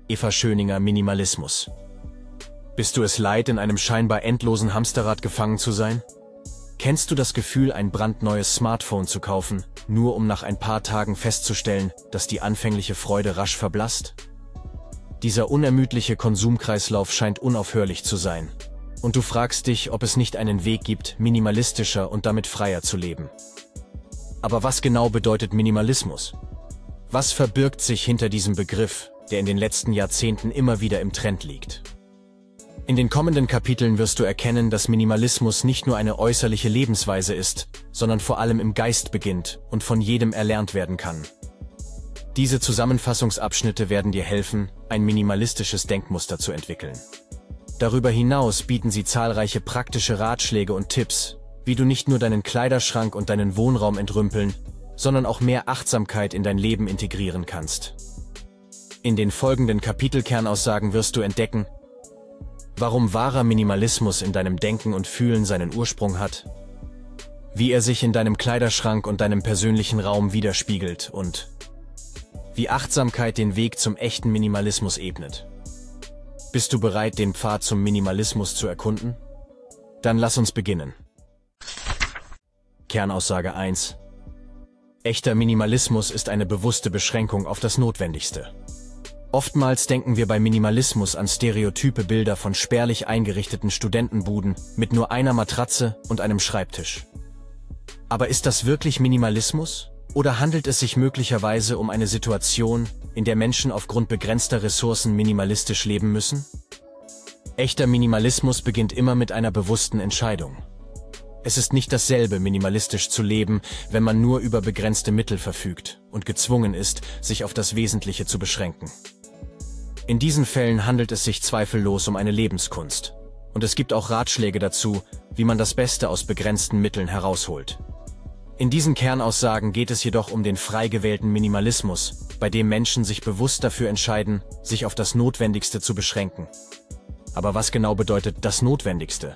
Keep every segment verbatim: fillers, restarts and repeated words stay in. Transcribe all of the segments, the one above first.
Eva Schöninger, Minimalismus. Bist du es leid, in einem scheinbar endlosen Hamsterrad gefangen zu sein? Kennst du das Gefühl, ein brandneues Smartphone zu kaufen, nur um nach ein paar Tagen festzustellen, dass die anfängliche Freude rasch verblasst? Dieser unermüdliche Konsumkreislauf scheint unaufhörlich zu sein. Und du fragst dich, ob es nicht einen Weg gibt, minimalistischer und damit freier zu leben. Aber was genau bedeutet Minimalismus? Was verbirgt sich hinter diesem Begriff, der in den letzten Jahrzehnten immer wieder im Trend liegt? In den kommenden Kapiteln wirst du erkennen, dass Minimalismus nicht nur eine äußerliche Lebensweise ist, sondern vor allem im Geist beginnt und von jedem erlernt werden kann. Diese Zusammenfassungsabschnitte werden dir helfen, ein minimalistisches Denkmuster zu entwickeln. Darüber hinaus bieten sie zahlreiche praktische Ratschläge und Tipps, wie du nicht nur deinen Kleiderschrank und deinen Wohnraum entrümpeln, sondern auch mehr Achtsamkeit in dein Leben integrieren kannst. In den folgenden Kapitelkernaussagen wirst du entdecken, warum wahrer Minimalismus in deinem Denken und Fühlen seinen Ursprung hat, wie er sich in deinem Kleiderschrank und deinem persönlichen Raum widerspiegelt und wie Achtsamkeit den Weg zum echten Minimalismus ebnet. Bist du bereit, den Pfad zum Minimalismus zu erkunden? Dann lass uns beginnen. Kernaussage eins. Echter Minimalismus ist eine bewusste Beschränkung auf das Notwendigste. Oftmals denken wir bei Minimalismus an stereotype Bilder von spärlich eingerichteten Studentenbuden mit nur einer Matratze und einem Schreibtisch. Aber ist das wirklich Minimalismus? Oder handelt es sich möglicherweise um eine Situation, in der Menschen aufgrund begrenzter Ressourcen minimalistisch leben müssen? Echter Minimalismus beginnt immer mit einer bewussten Entscheidung. Es ist nicht dasselbe, minimalistisch zu leben, wenn man nur über begrenzte Mittel verfügt und gezwungen ist, sich auf das Wesentliche zu beschränken. In diesen Fällen handelt es sich zweifellos um eine Lebenskunst. Und es gibt auch Ratschläge dazu, wie man das Beste aus begrenzten Mitteln herausholt. In diesen Kernaussagen geht es jedoch um den frei gewählten Minimalismus, bei dem Menschen sich bewusst dafür entscheiden, sich auf das Notwendigste zu beschränken. Aber was genau bedeutet das Notwendigste?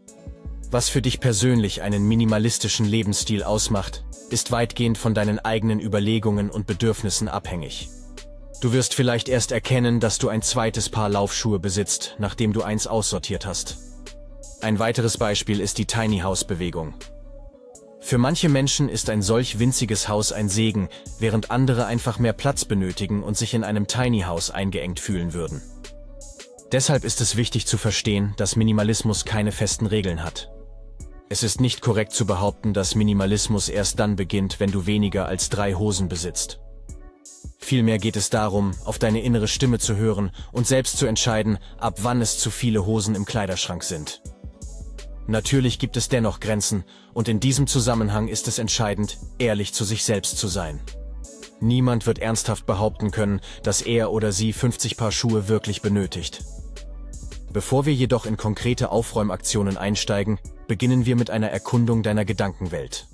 Was für dich persönlich einen minimalistischen Lebensstil ausmacht, ist weitgehend von deinen eigenen Überlegungen und Bedürfnissen abhängig. Du wirst vielleicht erst erkennen, dass du ein zweites Paar Laufschuhe besitzt, nachdem du eins aussortiert hast. Ein weiteres Beispiel ist die Tiny House Bewegung. Für manche Menschen ist ein solch winziges Haus ein Segen, während andere einfach mehr Platz benötigen und sich in einem Tiny House eingeengt fühlen würden. Deshalb ist es wichtig zu verstehen, dass Minimalismus keine festen Regeln hat. Es ist nicht korrekt zu behaupten, dass Minimalismus erst dann beginnt, wenn du weniger als drei Hosen besitzt. Vielmehr geht es darum, auf deine innere Stimme zu hören und selbst zu entscheiden, ab wann es zu viele Hosen im Kleiderschrank sind. Natürlich gibt es dennoch Grenzen, und in diesem Zusammenhang ist es entscheidend, ehrlich zu sich selbst zu sein. Niemand wird ernsthaft behaupten können, dass er oder sie fünfzig Paar Schuhe wirklich benötigt. Bevor wir jedoch in konkrete Aufräumaktionen einsteigen, beginnen wir mit einer Erkundung deiner Gedankenwelt.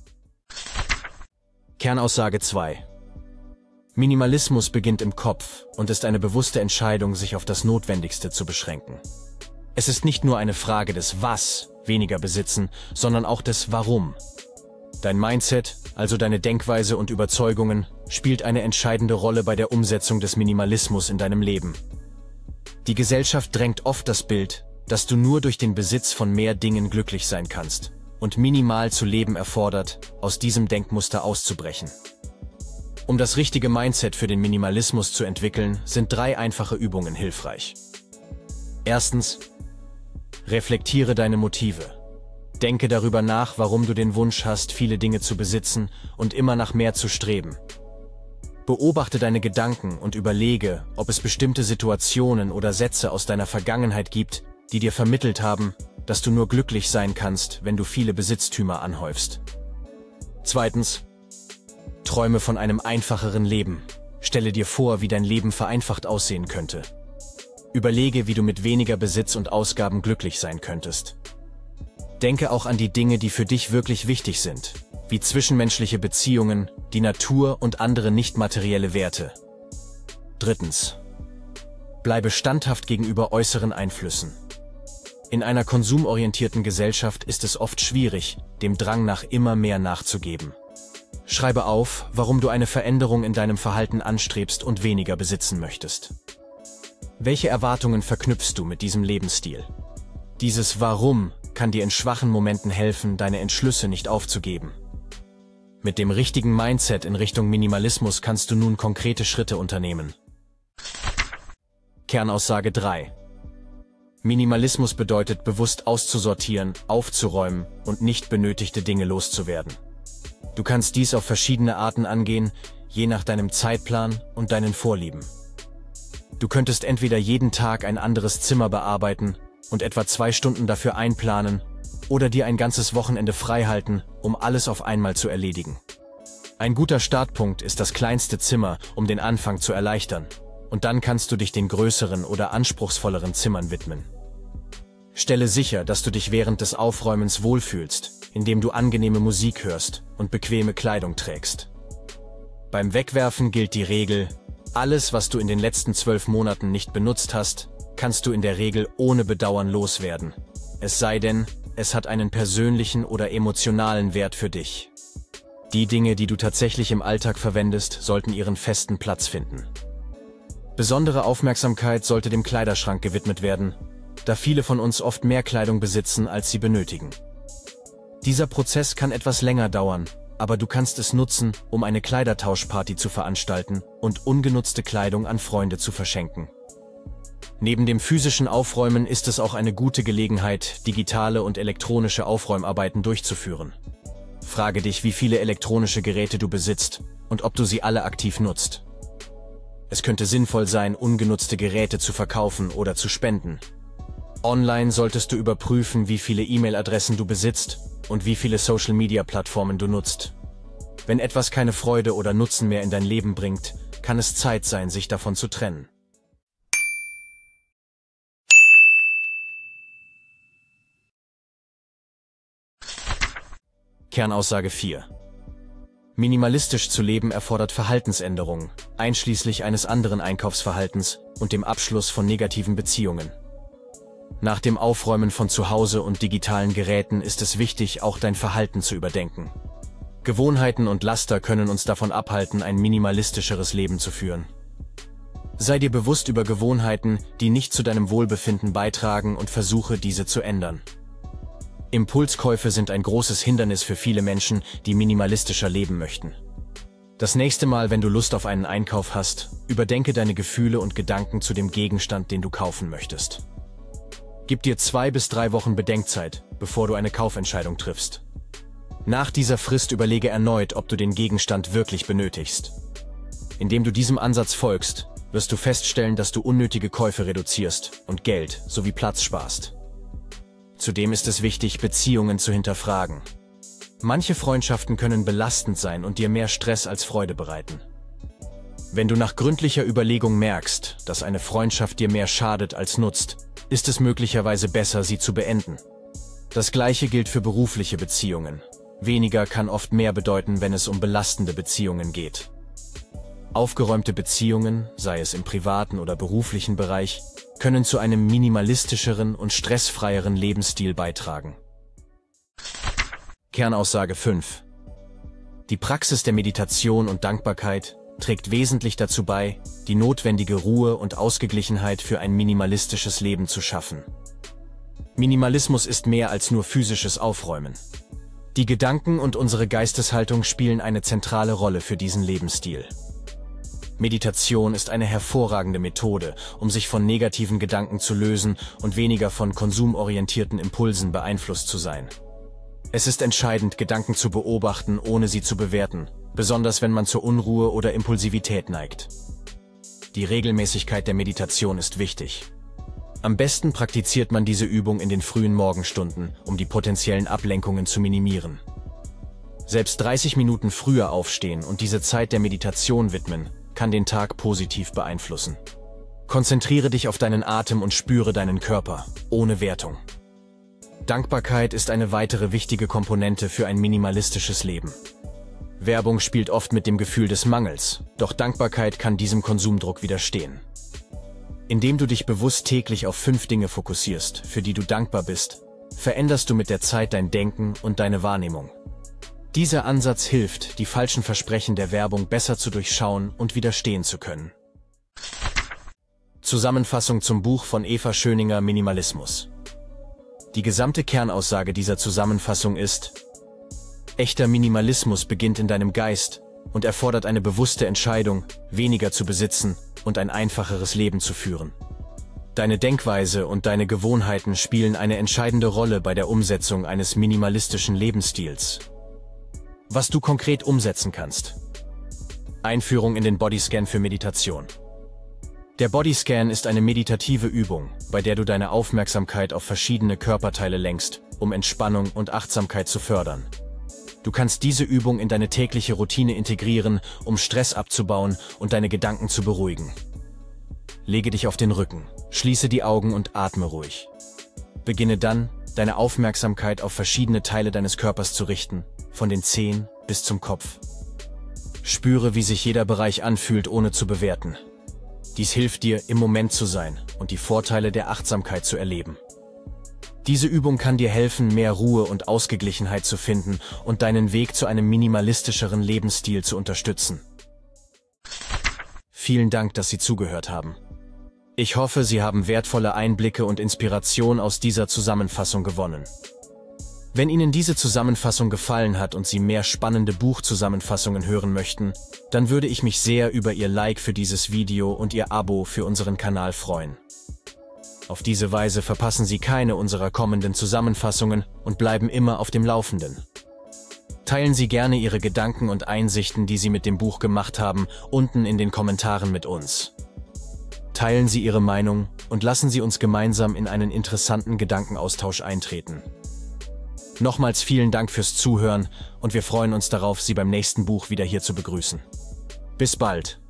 Kernaussage zwei. Minimalismus beginnt im Kopf und ist eine bewusste Entscheidung, sich auf das Notwendigste zu beschränken. Es ist nicht nur eine Frage des Was, weniger besitzen, sondern auch des Warum. Dein Mindset, also deine Denkweise und Überzeugungen, spielt eine entscheidende Rolle bei der Umsetzung des Minimalismus in deinem Leben. Die Gesellschaft drängt oft das Bild, dass du nur durch den Besitz von mehr Dingen glücklich sein kannst und minimal zu leben erfordert, aus diesem Denkmuster auszubrechen. Um das richtige Mindset für den Minimalismus zu entwickeln, sind drei einfache Übungen hilfreich. Erstens, reflektiere deine Motive. Denke darüber nach, warum du den Wunsch hast, viele Dinge zu besitzen und immer nach mehr zu streben. Beobachte deine Gedanken und überlege, ob es bestimmte Situationen oder Sätze aus deiner Vergangenheit gibt, die dir vermittelt haben, dass du nur glücklich sein kannst, wenn du viele Besitztümer anhäufst. Zweitens, träume von einem einfacheren Leben. Stelle dir vor, wie dein Leben vereinfacht aussehen könnte. Überlege, wie du mit weniger Besitz und Ausgaben glücklich sein könntest. Denke auch an die Dinge, die für dich wirklich wichtig sind, wie zwischenmenschliche Beziehungen, die Natur und andere nicht materielle Werte. Drittens, bleibe standhaft gegenüber äußeren Einflüssen. In einer konsumorientierten Gesellschaft ist es oft schwierig, dem Drang nach immer mehr nachzugeben. Schreibe auf, warum du eine Veränderung in deinem Verhalten anstrebst und weniger besitzen möchtest. Welche Erwartungen verknüpfst du mit diesem Lebensstil? Dieses Warum kann dir in schwachen Momenten helfen, deine Entschlüsse nicht aufzugeben. Mit dem richtigen Mindset in Richtung Minimalismus kannst du nun konkrete Schritte unternehmen. Kernaussage drei. Minimalismus bedeutet, bewusst auszusortieren, aufzuräumen und nicht benötigte Dinge loszuwerden. Du kannst dies auf verschiedene Arten angehen, je nach deinem Zeitplan und deinen Vorlieben. Du könntest entweder jeden Tag ein anderes Zimmer bearbeiten und etwa zwei Stunden dafür einplanen oder dir ein ganzes Wochenende freihalten, um alles auf einmal zu erledigen. Ein guter Startpunkt ist das kleinste Zimmer, um den Anfang zu erleichtern, und dann kannst du dich den größeren oder anspruchsvolleren Zimmern widmen. Stelle sicher, dass du dich während des Aufräumens wohlfühlst, indem du angenehme Musik hörst und bequeme Kleidung trägst. Beim Wegwerfen gilt die Regel: Alles, was du in den letzten zwölf Monaten nicht benutzt hast, kannst du in der Regel ohne Bedauern loswerden. Es sei denn, es hat einen persönlichen oder emotionalen Wert für dich. Die Dinge, die du tatsächlich im Alltag verwendest, sollten ihren festen Platz finden. Besondere Aufmerksamkeit sollte dem Kleiderschrank gewidmet werden, da viele von uns oft mehr Kleidung besitzen, als sie benötigen. Dieser Prozess kann etwas länger dauern, aber du kannst es nutzen, um eine Kleidertauschparty zu veranstalten und ungenutzte Kleidung an Freunde zu verschenken. Neben dem physischen Aufräumen ist es auch eine gute Gelegenheit, digitale und elektronische Aufräumarbeiten durchzuführen. Frage dich, wie viele elektronische Geräte du besitzt und ob du sie alle aktiv nutzt. Es könnte sinnvoll sein, ungenutzte Geräte zu verkaufen oder zu spenden. Online solltest du überprüfen, wie viele E-Mail-Adressen du besitzt und wie viele Social-Media-Plattformen du nutzt. Wenn etwas keine Freude oder Nutzen mehr in dein Leben bringt, kann es Zeit sein, sich davon zu trennen. Kernaussage vier. Minimalistisch zu leben erfordert Verhaltensänderungen, einschließlich eines anderen Einkaufsverhaltens und dem Abschluss von negativen Beziehungen. Nach dem Aufräumen von Zuhause und digitalen Geräten ist es wichtig, auch dein Verhalten zu überdenken. Gewohnheiten und Laster können uns davon abhalten, ein minimalistischeres Leben zu führen. Sei dir bewusst über Gewohnheiten, die nicht zu deinem Wohlbefinden beitragen, und versuche, diese zu ändern. Impulskäufe sind ein großes Hindernis für viele Menschen, die minimalistischer leben möchten. Das nächste Mal, wenn du Lust auf einen Einkauf hast, überdenke deine Gefühle und Gedanken zu dem Gegenstand, den du kaufen möchtest. Gib dir zwei bis drei Wochen Bedenkzeit, bevor du eine Kaufentscheidung triffst. Nach dieser Frist überlege erneut, ob du den Gegenstand wirklich benötigst. Indem du diesem Ansatz folgst, wirst du feststellen, dass du unnötige Käufe reduzierst und Geld sowie Platz sparst. Zudem ist es wichtig, Beziehungen zu hinterfragen. Manche Freundschaften können belastend sein und dir mehr Stress als Freude bereiten. Wenn du nach gründlicher Überlegung merkst, dass eine Freundschaft dir mehr schadet als nutzt, ist es möglicherweise besser, sie zu beenden. Das Gleiche gilt für berufliche Beziehungen. Weniger kann oft mehr bedeuten, wenn es um belastende Beziehungen geht. Aufgeräumte Beziehungen, sei es im privaten oder beruflichen Bereich, können zu einem minimalistischeren und stressfreieren Lebensstil beitragen. Kernaussage fünf. Die Praxis der Meditation und Dankbarkeit trägt wesentlich dazu bei, die notwendige Ruhe und Ausgeglichenheit für ein minimalistisches Leben zu schaffen. Minimalismus ist mehr als nur physisches Aufräumen. Die Gedanken und unsere Geisteshaltung spielen eine zentrale Rolle für diesen Lebensstil. Meditation ist eine hervorragende Methode, um sich von negativen Gedanken zu lösen und weniger von konsumorientierten Impulsen beeinflusst zu sein. Es ist entscheidend, Gedanken zu beobachten, ohne sie zu bewerten, besonders wenn man zur Unruhe oder Impulsivität neigt. Die Regelmäßigkeit der Meditation ist wichtig. Am besten praktiziert man diese Übung in den frühen Morgenstunden, um die potenziellen Ablenkungen zu minimieren. Selbst dreißig Minuten früher aufstehen und diese Zeit der Meditation widmen, kann den Tag positiv beeinflussen. Konzentriere dich auf deinen Atem und spüre deinen Körper, ohne Wertung. Dankbarkeit ist eine weitere wichtige Komponente für ein minimalistisches Leben. Werbung spielt oft mit dem Gefühl des Mangels, doch Dankbarkeit kann diesem Konsumdruck widerstehen. Indem du dich bewusst täglich auf fünf Dinge fokussierst, für die du dankbar bist, veränderst du mit der Zeit dein Denken und deine Wahrnehmung. Dieser Ansatz hilft, die falschen Versprechen der Werbung besser zu durchschauen und widerstehen zu können. Zusammenfassung zum Buch von Eva Schöninger Minimalismus. Die gesamte Kernaussage dieser Zusammenfassung ist: Echter Minimalismus beginnt in deinem Geist und erfordert eine bewusste Entscheidung, weniger zu besitzen und ein einfacheres Leben zu führen. Deine Denkweise und deine Gewohnheiten spielen eine entscheidende Rolle bei der Umsetzung eines minimalistischen Lebensstils. Was du konkret umsetzen kannst. Einführung in den Bodyscan für Meditation. Der Bodyscan ist eine meditative Übung, bei der du deine Aufmerksamkeit auf verschiedene Körperteile lenkst, um Entspannung und Achtsamkeit zu fördern. Du kannst diese Übung in deine tägliche Routine integrieren, um Stress abzubauen und deine Gedanken zu beruhigen. Lege dich auf den Rücken, schließe die Augen und atme ruhig. Beginne dann, deine Aufmerksamkeit auf verschiedene Teile deines Körpers zu richten, von den Zehen bis zum Kopf. Spüre, wie sich jeder Bereich anfühlt, ohne zu bewerten. Dies hilft dir, im Moment zu sein und die Vorteile der Achtsamkeit zu erleben. Diese Übung kann dir helfen, mehr Ruhe und Ausgeglichenheit zu finden und deinen Weg zu einem minimalistischeren Lebensstil zu unterstützen. Vielen Dank, dass Sie zugehört haben. Ich hoffe, Sie haben wertvolle Einblicke und Inspiration aus dieser Zusammenfassung gewonnen. Wenn Ihnen diese Zusammenfassung gefallen hat und Sie mehr spannende Buchzusammenfassungen hören möchten, dann würde ich mich sehr über Ihr Like für dieses Video und Ihr Abo für unseren Kanal freuen. Auf diese Weise verpassen Sie keine unserer kommenden Zusammenfassungen und bleiben immer auf dem Laufenden. Teilen Sie gerne Ihre Gedanken und Einsichten, die Sie mit dem Buch gemacht haben, unten in den Kommentaren mit uns. Teilen Sie Ihre Meinung und lassen Sie uns gemeinsam in einen interessanten Gedankenaustausch eintreten. Nochmals vielen Dank fürs Zuhören und wir freuen uns darauf, Sie beim nächsten Buch wieder hier zu begrüßen. Bis bald!